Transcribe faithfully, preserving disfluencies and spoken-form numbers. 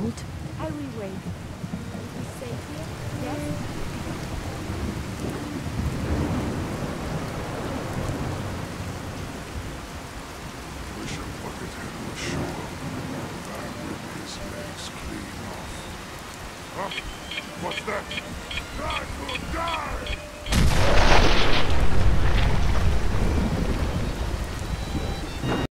boat. I will wait. Are you safe here? Yes? Wish a buckethead was sure. I'd rip his legs clean off. Huh? What's that?